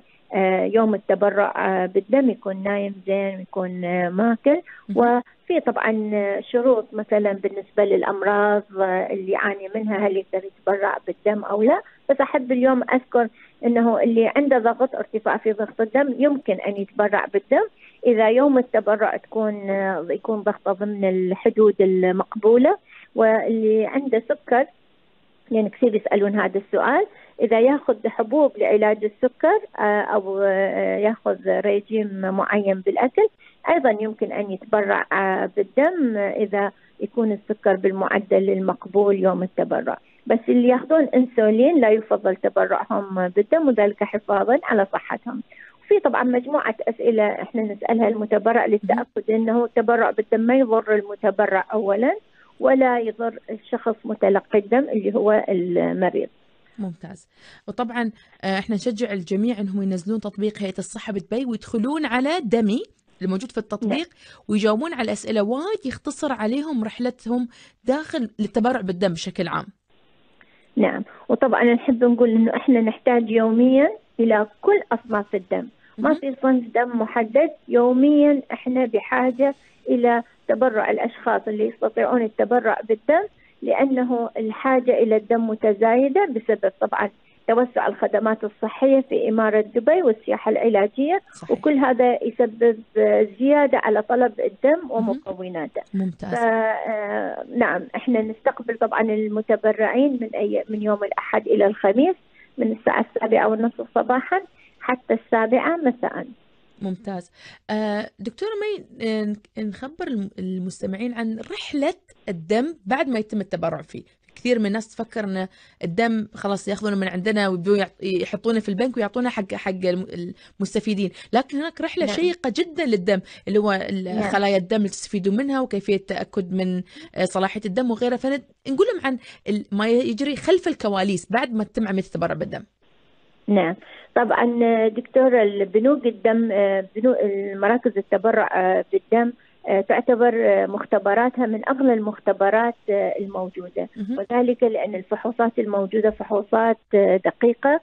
يوم التبرع بالدم يكون نايم زين ويكون ماكل. وفي طبعا شروط مثلا بالنسبة للأمراض اللي يعاني منها هل يقدر يتبرع بالدم أو لا. بس أحب اليوم أذكر أنه اللي عنده ضغط ارتفاع في ضغط الدم يمكن أن يتبرع بالدم إذا يوم التبرع يكون ضغطه ضمن الحدود المقبولة. واللي عنده سكر، يعني كثير يسألون هذا السؤال، إذا يأخذ حبوب لعلاج السكر أو يأخذ ريجيم معين بالأكل أيضا يمكن أن يتبرع بالدم إذا يكون السكر بالمعدل المقبول يوم التبرع. بس اللي يأخذون إنسولين لا يفضل تبرعهم بالدم، وذلك حفاظا على صحتهم. في طبعا مجموعة أسئلة إحنا نسألها المتبرع للتأكد أنه التبرع بالدم ما يضر المتبرع أولا ولا يضر الشخص متلقي الدم اللي هو المريض. ممتاز. وطبعا احنا نشجع الجميع انهم ينزلون تطبيق هيئة الصحة بدبي ويدخلون على دمي الموجود في التطبيق ويجاوبون على أسئلة وايد يختصر عليهم رحلتهم داخل للتبرع بالدم بشكل عام. نعم، وطبعا نحب نقول انه احنا نحتاج يوميا الى كل اصناف الدم، ما في صنف دم محدد. يوميا احنا بحاجة الى تبرع الاشخاص اللي يستطيعون التبرع بالدم، لانه الحاجة الى الدم متزايدة بسبب طبعا توسع الخدمات الصحية في إمارة دبي والسياحة العلاجية. صحيح. وكل هذا يسبب زيادة على طلب الدم ومكوناته. ممتاز. نعم، احنا نستقبل طبعا المتبرعين من يوم الأحد إلى الخميس من الساعة 7:30 صباحا حتى 7 مساء. ممتاز. دكتورة مي، نخبر المستمعين عن رحلة الدم بعد ما يتم التبرع فيه. كثير من الناس تفكر ان الدم خلاص ياخذونه من عندنا ويبدون يحطونه في البنك ويعطونه حق المستفيدين، لكن هناك رحله شيقه جدا للدم اللي هو خلايا الدم اللي تستفيدوا منها وكيفيه التاكد من صلاحيه الدم وغيرها. فنقول لهم عن ما يجري خلف الكواليس بعد ما تتم عمليه التبرع بالدم. نعم، طبعا دكتور، البنوك الدم، مراكز التبرع بالدم تعتبر مختبراتها من أغلى المختبرات الموجودة، وذلك لأن الفحوصات الموجودة فحوصات دقيقة،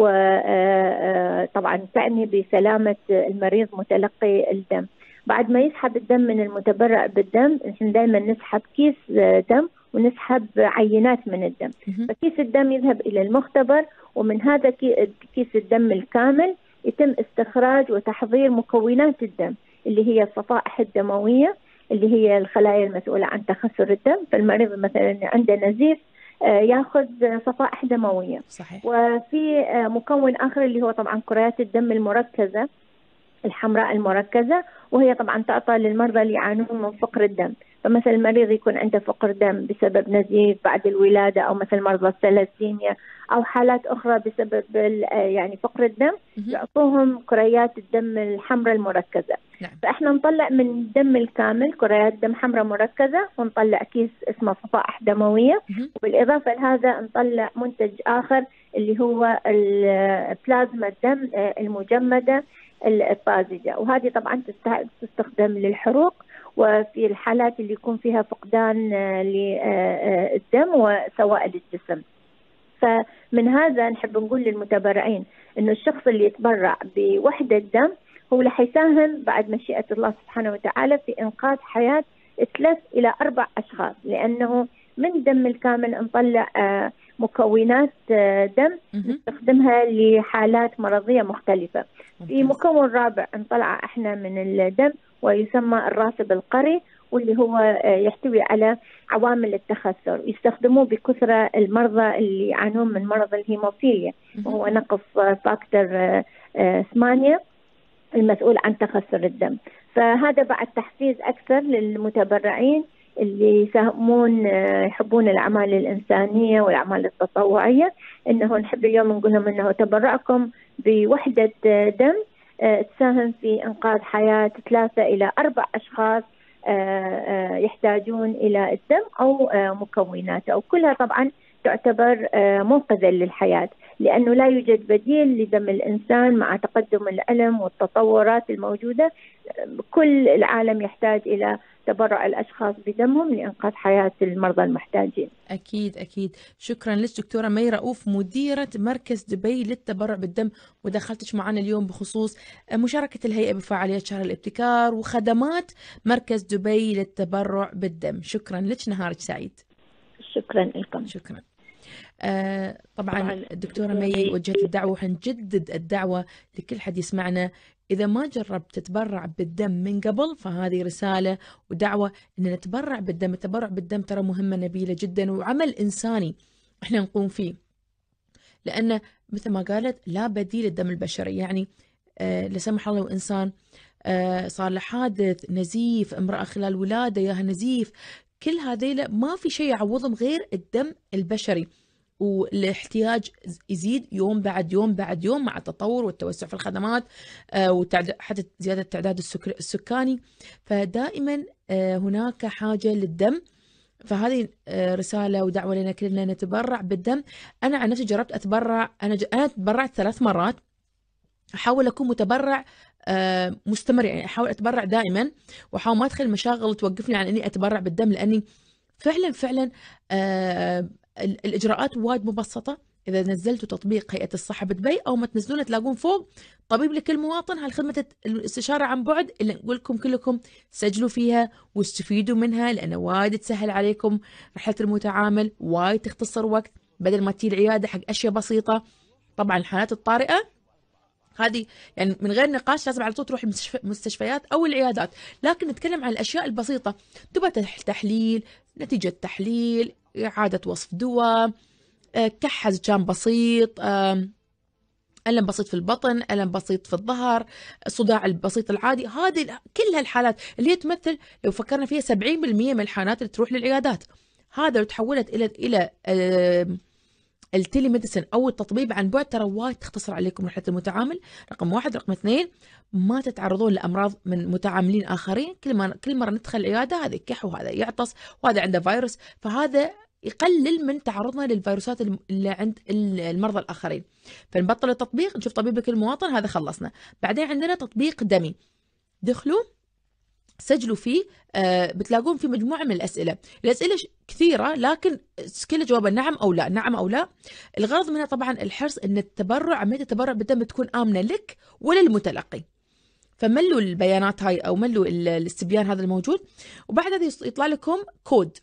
وطبعا تعني بسلامة المريض متلقي الدم. بعد ما يسحب الدم من المتبرع بالدم، نحن دائما نسحب كيس دم ونسحب عينات من الدم. فكيس الدم يذهب إلى المختبر، ومن هذا كيس الدم الكامل يتم استخراج وتحضير مكونات الدم اللي هي الصفائح الدموية، اللي هي الخلايا المسؤولة عن تخثر الدم. فالمريض مثلا عنده نزيف ياخذ صفائح دموية. صحيح. وفي مكون آخر اللي هو طبعا كريات الدم المركزة الحمراء المركزة، وهي طبعا تعطى للمرضى اللي يعانون من فقر الدم. فمثلا المريض يكون عنده فقر دم بسبب نزيف بعد الولادة، أو مثل مرضى الثلاسيميا أو حالات أخرى بسبب يعني فقر الدم، يعطوهم كريات الدم الحمراء المركزة. نعم. فإحنا نطلع من الدم الكامل كريات دم حمراء مركزة، ونطلع كيس اسمه صفائح دموية، وبالإضافة لهذا نطلع منتج آخر اللي هو البلازما الدم المجمدة الطازجة، وهذه طبعا تستخدم للحروق وفي الحالات اللي يكون فيها فقدان للدم وسوائل الجسم. فمن هذا نحب نقول للمتبرعين إنه الشخص اللي يتبرع بوحدة دم هو اللي حيساهم بعد مشيئة الله سبحانه وتعالى في إنقاذ حياة 3 إلى 4 أشخاص، لأنه من الدم الكامل نطلع مكونات دم نستخدمها لحالات مرضية مختلفة. في مكون رابع نطلع احنا من الدم ويسمى الراسب القري، واللي هو يحتوي على عوامل التخثر، يستخدموه بكثرة المرضى اللي يعانون من مرض الهيموفيليا، وهو نقص فاكتور 8 المسؤول عن تخثر الدم. فهذا بعد تحفيز أكثر للمتبرعين اللي يساهمون يحبون الأعمال الإنسانية والأعمال التطوعية، إنه نحب اليوم نقول لهم إنه تبرعكم بوحدة دم تساهم في إنقاذ حياة 3 إلى 4 أشخاص يحتاجون إلى الدم أو مكوناته، وكلها طبعا تعتبر منقذا للحياة، لأنه لا يوجد بديل لدم الإنسان مع تقدم العلم والتطورات الموجودة. كل العالم يحتاج إلى تبرع الأشخاص بدمهم لإنقاذ حياة المرضى المحتاجين. أكيد أكيد. شكرا لك دكتورة مي رؤوف، مديرة مركز دبي للتبرع بالدم، ودخلتش معنا اليوم بخصوص مشاركة الهيئة بفعاليات شهر الابتكار وخدمات مركز دبي للتبرع بالدم. شكرا لك، نهارك سعيد. شكرا لكم. شكرا. طبعا الدكتورة مي وجهت الدعوة، وحنجدد الدعوة لكل حد يسمعنا، إذا ما جربت تتبرع بالدم من قبل فهذه رسالة ودعوة إن نتبرع بالدم. التبرع بالدم ترى مهمة نبيلة جدا وعمل إنساني إحنا نقوم فيه، لأن مثل ما قالت لا بديل للدم البشري. يعني لا سمح الله إنسان صار له حادث، نزيف، امرأة خلال ولادة ياها نزيف، كل هذيلا ما في شيء يعوضهم غير الدم البشري، والاحتياج يزيد يوم بعد يوم بعد يوم مع التطور والتوسع في الخدمات حتى زيادة التعداد السكاني. فدائما هناك حاجة للدم. فهذه رسالة ودعوة لنا كلنا نتبرع بالدم. أنا عن نفسي جربت أتبرع، أنا تبرعت 3 مرات. أحاول أكون متبرع مستمر، يعني أحاول أتبرع دائما، وأحاول ما أدخل مشاغل توقفني عن أني أتبرع بالدم، لأني فعلا الإجراءات وايد مبسطة. إذا نزلتوا تطبيق هيئة الصحة بدبي أو ما تنزلونه تلاقون فوق طبيب لكل مواطن، هالخدمة الاستشارة عن بعد اللي نقول لكم كلكم سجلوا فيها واستفيدوا منها، لأنه وايد تسهل عليكم رحلة المتعامل، وايد تختصر وقت بدل ما تجي العيادة حق أشياء بسيطة. طبعا الحالات الطارئة هذه يعني من غير نقاش لازم على طول تروح المستشفيات أو العيادات، لكن نتكلم عن الأشياء البسيطة، تبغى تحليل، نتيجة تحليل، إعادة وصف دواء، كحز كان بسيط، ألم بسيط في البطن، ألم بسيط في الظهر، الصداع البسيط العادي، هذه كل هالحالات اللي هي تمثل لو فكرنا فيها 70% من الحالات اللي تروح للعيادات. هذا لو تحولت إلى التيلي ميديسن أو التطبيب عن بعد ترى وايد تختصر عليكم رحلة المتعامل. رقم 1. رقم 2، ما تتعرضون لأمراض من متعاملين آخرين. كل مرة ندخل العيادة هذا يكح وهذا يعطس وهذا عنده فيروس، فهذا يقلل من تعرضنا للفيروسات اللي عند المرضى الآخرين. فنبطل التطبيق، نشوف طبيب لكل مواطن، هذا خلصنا. بعدين عندنا تطبيق دمي، دخلوا سجلوا فيه، بتلاقون في مجموعة من الأسئلة كثيرة، لكن كل جوابها نعم أو لا، نعم أو لا. الغرض منها طبعا الحرص أن التبرع، عملية التبرع بالدم بتكون آمنة لك وللمتلقي. فملوا البيانات هاي أو ملوا الاستبيان هذا الموجود، وبعد هذا يطلع لكم كود،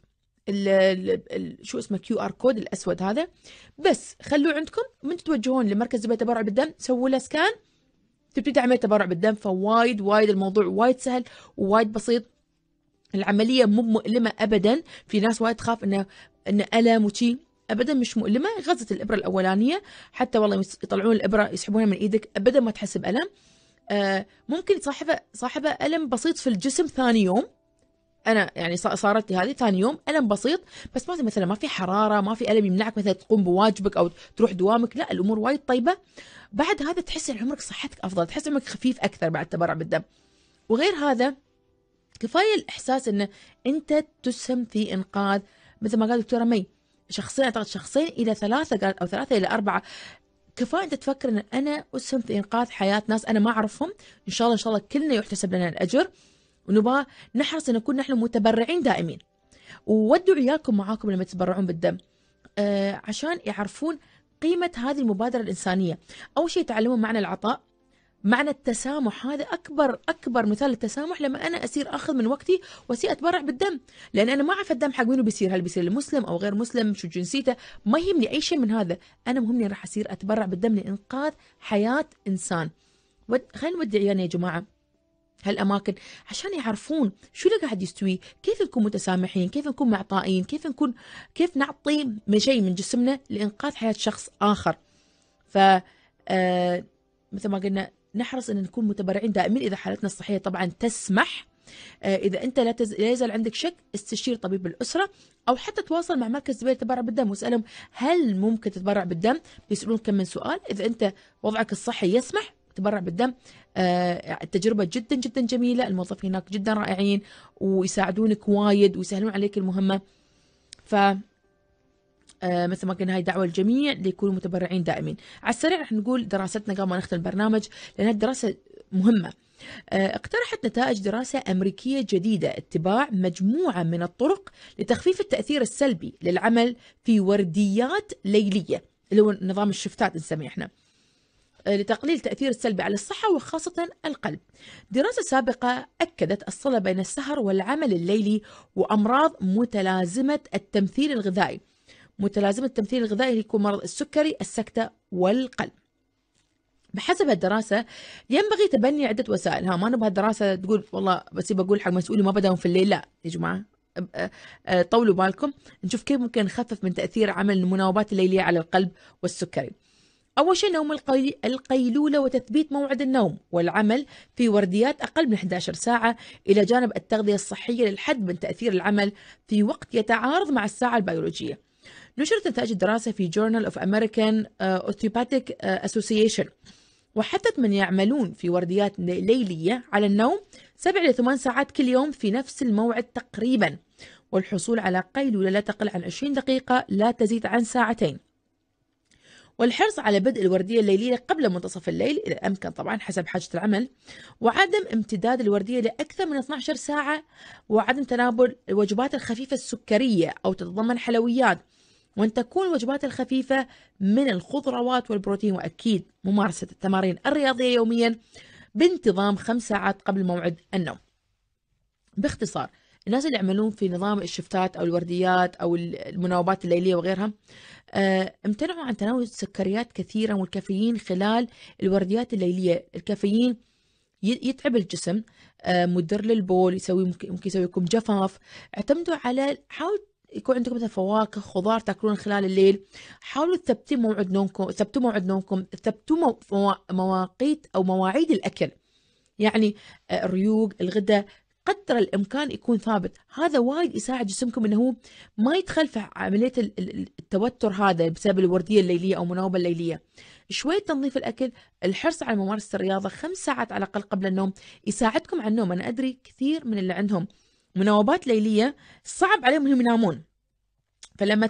شو اسمه QR كود الأسود هذا، بس خلوه عندكم من تتوجهون لمركز التبرع بالدم، سووا له سكان، تبتدي عملية تبرع بالدم. فوايد الموضوع وايد سهل ووايد بسيط. العملية مو مؤلمة أبدا. في ناس وايد تخاف إن ألم وشي، أبدا مش مؤلمة. غزة الإبرة الأولانية حتى والله يطلعون الإبرة يسحبونها من إيدك أبدا ما تحس بألم. ممكن صاحبه ألم بسيط في الجسم ثاني يوم. أنا يعني صارت لي هذه ثاني يوم ألم بسيط، بس مثلا ما في حرارة، ما في ألم يمنعك مثلا تقوم بواجبك أو تروح دوامك، لا الأمور وايد طيبة. بعد هذا تحس إن عمرك صحتك أفضل، تحس عمرك خفيف أكثر بعد التبرع بالدم. وغير هذا كفاية الإحساس إن أنت تسهم في إنقاذ، مثل ما قال دكتورة مي، شخصين إلى 3، قالت أو 3 إلى 4. كفاية أنت تفكر إن أنا أسهم في إنقاذ حياة ناس أنا ما أعرفهم. إن شاء الله كلنا يحتسب لنا الأجر، ونبغى نحرص أن نكون نحن متبرعين دائمين. وودوا عيالكم معاكم لما تتبرعون بالدم، عشان يعرفون قيمة هذه المبادرة الإنسانية. أول شيء يتعلمون معنى العطاء، معنى التسامح. هذا أكبر مثال للتسامح، لما أنا أصير أخذ من وقتي وأصير أتبرع بالدم، لأن أنا ما أعرف الدم حق منه بيصير، هل بيصير لمسلم أو غير مسلم، شو جنسيته، ما يهمني أي شيء من هذا. أنا مهمني راح أصير أتبرع بالدم لإنقاذ حياة إنسان. خلينا نودي عيالنا يا جماعة هالأماكن عشان يعرفون شو اللي قاعد يستوي، كيف نكون متسامحين، كيف نكون معطائين، كيف نعطي من شيء من جسمنا لإنقاذ حياة شخص آخر. ف مثل ما قلنا نحرص أن نكون متبرعين دائمين إذا حالتنا الصحية طبعا تسمح. إذا أنت لا يزال عندك شك، استشير طبيب الأسرة، أو حتى تواصل مع مركز زبالة التبرع بالدم واسألهم هل ممكن تتبرع بالدم. بيسألون كم من سؤال. إذا أنت وضعك الصحي يسمح تبرع بالدم. التجربة جدا جدا جميلة، الموظفين هناك جدا رائعين ويساعدونك وايد ويسهلون عليك المهمة. ف مثل ما قلنا هاي دعوة للجميع ليكونوا متبرعين دائمين. على السريع رح نقول دراستنا قبل ما نختم البرنامج، لأن الدراسة مهمة. اقترحت نتائج دراسة أمريكية جديدة اتباع مجموعة من الطرق لتخفيف التأثير السلبي للعمل في ورديات ليلية، اللي هو نظام الشفتات نسميه احنا، لتقليل التأثير السلبي على الصحة وخاصة القلب. دراسة سابقة أكدت الصلة بين السهر والعمل الليلي وأمراض متلازمة التمثيل الغذائي. متلازمة التمثيل الغذائي يكون مرض السكري، السكتة والقلب. بحسب الدراسة ينبغي تبني عدة وسائل. ما نبغى الدراسة تقول والله بس بقول حق مسؤولي ما بدأوا في الليل، لا يا جماعة طولوا بالكم، نشوف كيف ممكن نخفف من تأثير عمل المناوبات الليلية على القلب والسكري. أول شيء نوم القيلولة وتثبيت موعد النوم والعمل في ورديات أقل من 11 ساعة، إلى جانب التغذية الصحية للحد من تأثير العمل في وقت يتعارض مع الساعة البيولوجية. نشرت نتائج الدراسة في Journal of American Osteopathic Association، وحثت من يعملون في ورديات ليلية على النوم 7 إلى 8 ساعات كل يوم في نفس الموعد تقريبا، والحصول على قيلولة لا تقل عن 20 دقيقة لا تزيد عن ساعتين، والحرص على بدء الوردية الليلية قبل منتصف الليل إذا أمكن طبعا حسب حاجة العمل، وعدم امتداد الوردية لأكثر من 12 ساعة، وعدم تناول الوجبات الخفيفة السكرية أو تتضمن حلويات، وأن تكون الوجبات الخفيفة من الخضروات والبروتين، وأكيد ممارسة التمارين الرياضية يوميا بانتظام 5 ساعات قبل موعد النوم. باختصار الناس اللي يعملون في نظام الشفتات أو الورديات أو المناوبات الليلية وغيرها امتنعوا عن تناول السكريات كثيرا والكافيين خلال الورديات الليلية. الكافيين يتعب الجسم، مضر للبول، ممكن يسوي لكم جفاف. اعتمدوا على حاول يكون عندكم مثلا فواكه، خضار تاكلون خلال الليل. حاولوا تثبتوا موعد نومكم، ثبتوا مواقيت أو مواعيد الأكل، يعني الريوق، الغداء قدر الإمكان يكون ثابت. هذا وايد يساعد جسمكم أنه ما يدخل في عملية التوتر هذا بسبب الوردية الليلية أو المناوبة الليلية. شوية تنظيف الأكل، الحرص على ممارسة الرياضة 5 ساعات على الأقل قبل النوم يساعدكم على النوم. أنا أدري كثير من اللي عندهم مناوبات ليلية صعب عليهم أنهم ينامون، فلما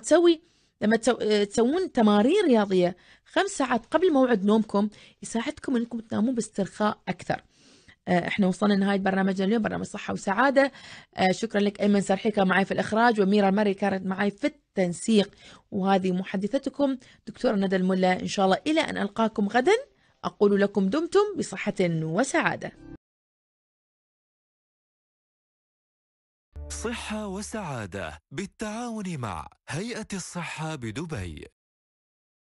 تسوون تمارين رياضية 5 ساعات قبل موعد نومكم يساعدكم أنكم تنامون باسترخاء أكثر. احنا وصلنا لنهاية برنامجنا اليوم، برنامج صحة وسعادة. شكرا لك أيمن سرحي كان معي في الإخراج، وميرا المري كانت معي في التنسيق، وهذه محدثتكم دكتورة ندى الملا. إن شاء الله إلى أن ألقاكم غدا أقول لكم دمتم بصحة وسعادة. صحة وسعادة بالتعاون مع هيئة الصحة بدبي.